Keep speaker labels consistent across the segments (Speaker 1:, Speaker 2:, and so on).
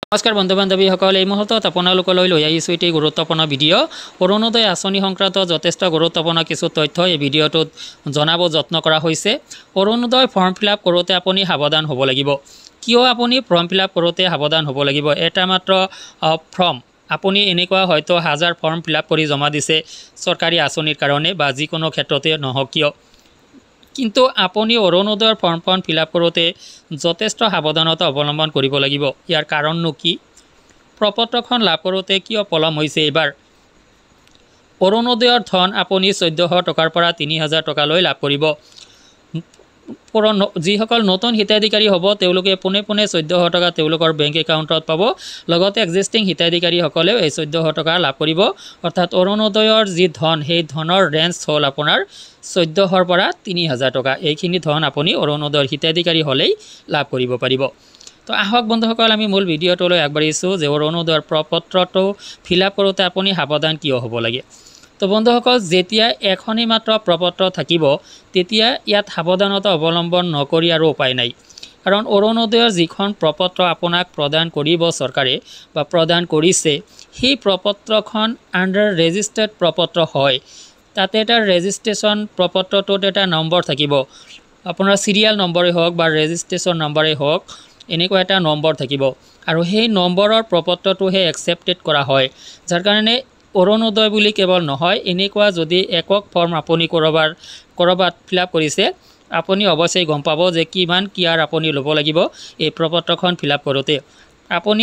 Speaker 1: নমস্কাৰ বন্ধু বান্ধৱীসকল, এই মুহূৰ্তত আপোনালোকলৈ লৈ আহিছোঁ এটি গুৰুত্বপূৰ্ণ ভিডিঅ'। অৰুণোদয় আঁচনি সংক্ৰান্ত যথেষ্ট গুৰুত্বপূৰ্ণ কিছু তথ্য এই ভিডিঅ'টোত জনাব যত্ন কৰা হৈছে। অৰুণোদয় ফৰ্ম ফিল আপ কৰোঁতে আপুনি সাৱধান হ'ব লাগিব। কিয় আপুনি ফৰ্ম ফিল আপ কৰোঁতে সাৱধান হ'ব লাগিব? এটা মাত্ৰ ফৰ্ম, আপুনি এনেকুৱা হয়তো হাজাৰ ফৰ্ম ফিল আপ কৰি জমা দিছে চৰকাৰী আঁচনিৰ কাৰণে বা যিকোনো ক্ষেত্ৰতে নহওক কিয়, কিন্তু আপুনি অৰুণোদয়ৰ ফৰ্মখন ফিল আপ কৰোঁতে যথেষ্ট সাৱধানতা অৱলম্বন কৰিব লাগিব। ইয়াৰ কাৰণনো কি? প্ৰপত্ৰখন লাভ কৰোঁতে কিয় পলম হৈছে এইবাৰ? অৰুণোদয়ৰ ধন আপুনি 1400 টকাৰ পৰা 3000 টকালৈ লাভ কৰিব। যিসকল নতুন হিতাধিকাৰী হ'ব তেওঁলোকে পোনে 1400 টকা তেওঁলোকৰ বেংক একাউণ্টত পাব। লগতে এক্সিষ্টিং হিতাধিকাৰীসকলেও এই 1400 টকা লাভ কৰিব। অৰ্থাৎ অৰুণোদয়ৰ যি ধন, সেই ধনৰ ৰেঞ্জ হ'ল আপোনাৰ 1400 পৰা 3000 টকা। এইখিনি ধন আপুনি অৰুণোদয়ৰ হিতাধিকাৰী হ'লেই লাভ কৰিব পাৰিব। তো আহক বন্ধুসকল, আমি মূল ভিডিঅ'টোলৈ আগবাঢ়িছোঁ যে অৰুণোদয়ৰ প্ৰপত্ৰটো ফিল আপ কৰোঁতে আপুনি সাৱধান কিয় হ'ব লাগে। তো বন্ধুসকল, যেতিয়া এখনেই মাত্ৰ প্ৰপত্ৰ থাকিব তেতিয়া ইয়াত সাৱধানতা অৱলম্বন নকৰি আৰু উপায় নাই। কাৰণ অৰুণোদয়ৰ যিখন প্ৰপত্ৰ আপোনাক প্ৰদান কৰিব চৰকাৰে বা প্ৰদান কৰিছে, সেই প্ৰপত্ৰখন আণ্ডাৰ ৰেজিষ্টাৰ্ড প্ৰপত্ৰ হয়। তাতে এটা ৰেজিষ্ট্ৰেশ্যন প্ৰপত্ৰটোত এটা নম্বৰ থাকিব, আপোনাৰ চিৰিয়েল নম্বৰেই হওক বা ৰেজিষ্ট্ৰেশ্যন নম্বৰেই হওক, এনেকুৱা এটা নম্বৰ থাকিব আৰু সেই নম্বৰৰ প্ৰপত্ৰটোহে একচেপ্টেড কৰা হয়। যাৰ কাৰণে অৰুণোদয় বুলি কেৱল নহয়, এনেকুৱা যদি একক ফৰ্ম আপুনি ক'ৰবাত ফিল আপ কৰিছে, আপুনি অৱশ্যেই গম পাব যে কিমান কেয়াৰ আপুনি ল'ব লাগিব এই প্ৰপত্ৰখন ফিল আপ কৰোঁতে। আপুনি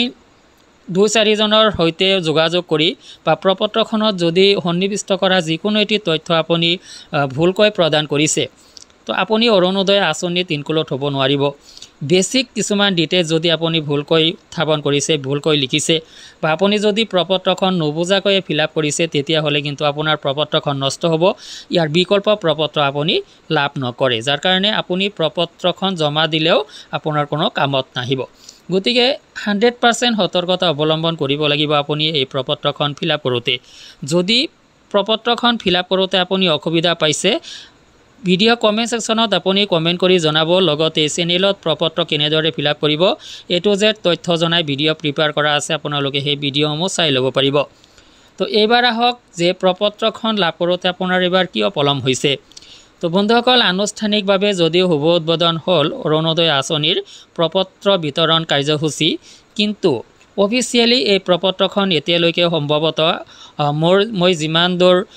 Speaker 1: 2-4 জনৰ সৈতে যোগাযোগ কৰি বা প্ৰপত্ৰখনত যদি সন্নিৱিষ্ট কৰা যিকোনো এটি তথ্য আপুনি ভুলকৈ প্ৰদান কৰিছে, তো আপুনি অৰুণোদয় আঁচনিত ইনক্লুড হ'ব নোৱাৰিব। বেছিক কিছুমান ডিটেইলছ যদি আপুনি ভুলকৈ উত্থাপন কৰিছে, ভুলকৈ লিখিছে বা আপুনি যদি প্ৰপত্ৰখন নুবুজাকৈ ফিল আপ কৰিছে, তেতিয়াহ'লে কিন্তু আপোনাৰ প্ৰপত্ৰখন নষ্ট হ'ব। ইয়াৰ বিকল্প প্ৰপত্ৰ আপুনি লাভ নকৰে, যাৰ কাৰণে আপুনি প্ৰপত্ৰখন জমা দিলেও আপোনাৰ কোনো কামত নাহিব। গতিকে 100% সতৰ্কতা অৱলম্বন কৰিব লাগিব আপুনি এই প্ৰপত্ৰখন ফিল আপ কৰোঁতে। যদি প্ৰপত্ৰখন ফিল আপ কৰোঁতে আপুনি অসুবিধা পাইছে, ভিডিঅ' কমেণ্ট ছেকশ্যনত আপুনি কমেণ্ট কৰি জনাব। লগতে চেনেলত প্ৰপত্ৰ কেনেদৰে ফিল আপ কৰিব A to Z তথ্য জনাই ভিডিঅ' প্ৰিপেয়াৰ কৰা আছে, আপোনালোকে সেই ভিডিঅ'সমূহ চাই ল'ব পাৰিব। তো এইবাৰ আহক যে প্ৰপত্ৰখন লাভ কৰোঁতে আপোনাৰ এইবাৰ কিয় পলম হৈছে। তো বন্ধুসকল, আনুষ্ঠানিকভাৱে যদিও শুভ উদ্বোধন হ'ল অৰুণোদয় আঁচনিৰ প্ৰপত্ৰ বিতৰণ কাৰ্যসূচী, কিন্তু অফিচিয়েলি এই প্ৰপত্ৰখন এতিয়ালৈকে সম্ভৱতঃ মই যিমান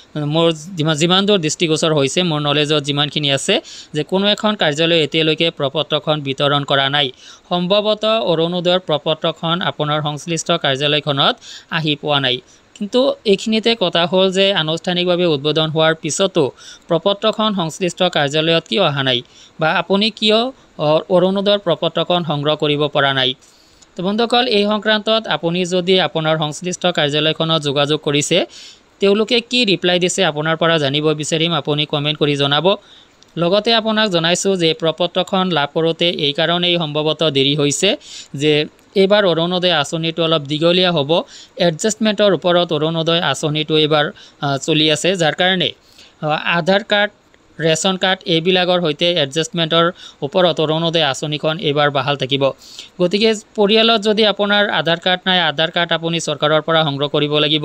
Speaker 1: দূৰ দৃষ্টিগোচৰ হৈছে, মোৰ নলেজত যিমানখিনি আছে, যে কোনো এখন কাৰ্যালয়ে এতিয়ালৈকে প্ৰপত্ৰখন বিতৰণ কৰা নাই। সম্ভৱতঃ অৰুণোদয়ৰ প্ৰপত্ৰখন আপোনাৰ সংশ্লিষ্ট কাৰ্যালয়খনত আহি পোৱা নাই। কিন্তু এইখিনিতে কথা হ'ল যে আনুষ্ঠানিকভাৱে উদ্বোধন হোৱাৰ পিছতো প্ৰপত্ৰখন সংশ্লিষ্ট কাৰ্যালয়ত কিয় অহা নাই বা আপুনি কিয় অৰুণোদয়ৰ প্ৰপত্ৰখন সংগ্ৰহ কৰিব পৰা নাই। তো বন্ধুসকল, এই সংক্ৰান্তত আপুনি যদি আপোনাৰ সংশ্লিষ্ট কাৰ্যালয়খনত যোগাযোগ কৰিছে, তেওঁলোকে কি ৰিপ্লাই দিছে আপোনাৰ পৰা জানিব বিচাৰিম, আপুনি কমেণ্ট কৰি জনাব। লগতে আপোনাক জনাইছোঁ যে প্ৰপত্ৰখন লাভ কৰোঁতে এই কাৰণেই সম্ভৱতঃ দেৰি হৈছে যে এইবাৰ অৰুণোদয় আঁচনিটো অলপ দীঘলীয়া হ'ব। এডজাষ্টমেণ্টৰ ওপৰত অৰুণোদয় আঁচনিটো এইবাৰ চলি আছে, যাৰ কাৰণে আধাৰ কাৰ্ড, ৰেচন কাৰ্ড এইবিলাকৰ সৈতে এডজাষ্টমেণ্টৰ ওপৰত অৰুণোদয় আঁচনিখন এইবাৰ বাহাল থাকিব। গতিকে পৰিয়ালত যদি আপোনাৰ আধাৰ কাৰ্ড নাই, আধাৰ কাৰ্ড আপুনি চৰকাৰৰ পৰা সংগ্ৰহ কৰিব লাগিব।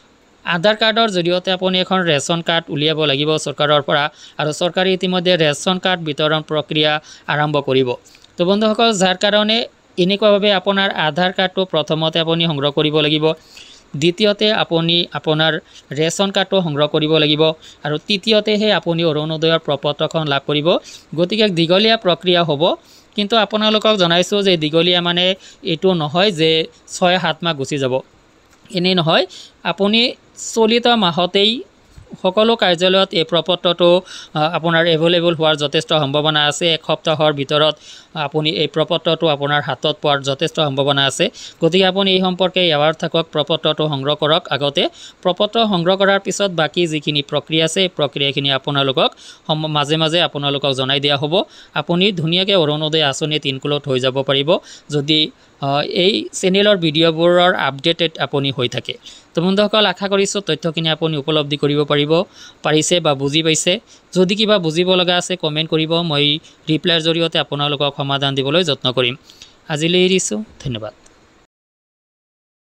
Speaker 1: আধাৰ কাৰ্ডৰ জৰিয়তে আপুনি এখন ৰেচন কাৰ্ড উলিয়াব লাগিব চৰকাৰৰ পৰা, আৰু চৰকাৰে ইতিমধ্যে ৰেচন কাৰ্ড বিতৰণ প্ৰক্ৰিয়া আৰম্ভ কৰিব। তো বন্ধুসকল, যাৰ কাৰণে এনেকুৱাভাৱে আপোনাৰ আধাৰ কাৰ্ডটো প্ৰথমতে আপুনি সংগ্ৰহ কৰিব লাগিব, দ্বিতীয়তে আপুনি আপোনাৰ ৰেচন কাৰ্ডটো সংগ্ৰহ কৰিব লাগিব, আৰু তৃতীয়তেহে আপুনি অৰুণোদয়ৰ প্ৰপত্ৰখন লাভ কৰিব। গতিকে দীঘলীয়া প্ৰক্ৰিয়া হ'ব। কিন্তু আপোনালোকক জনাইছোঁ যে দীঘলীয়া মানে এইটো নহয় যে 6-7 মাহ গুচি যাব, এনেই নহয়। আপুনি চলিত মাহতেই সকলো কাৰ্যালয়ত এই প্ৰপত্ৰটো আপোনাৰ এভেইলেবল হোৱাৰ যথেষ্ট সম্ভাৱনা আছে। 1 সপ্তাহৰ ভিতৰত আপুনি এই প্ৰপত্ৰটো আপোনাৰ হাতত পোৱাৰ যথেষ্ট সম্ভাৱনা আছে। গতিকে আপুনি এই সম্পৰ্কে এৱাৰ থাকক, প্ৰপত্ৰটো সংগ্ৰহ কৰক আগতে। প্ৰপত্ৰ সংগ্ৰহ কৰাৰ পিছত বাকী যিখিনি প্ৰক্ৰিয়া আছে, এই প্ৰক্ৰিয়াখিনি আপোনালোকক মাজে মাজে আপোনালোকক জনাই দিয়া হ'ব। আপুনি ধুনীয়াকৈ অৰুণোদয় আঁচনিত ইনক্লুড হৈ যাব পাৰিব যদি এই চেনেলৰ ভিডিঅ'বোৰৰ আপডেটেড আপুনি হৈ থাকে। তো বন্ধুসকল, আশা কৰিছোঁ তথ্যখিনি আপুনি উপলব্ধি কৰিব পাৰিছে বা বুজি পাইছে। যদি কিবা বুজিব লগা আছে কমেণ্ট কৰিব, মই ৰিপ্লাইৰ জৰিয়তে আপোনালোকক সমাধান দিবলৈ যত্ন কৰিম। আজিলৈ এৰিছোঁ, ধন্যবাদ।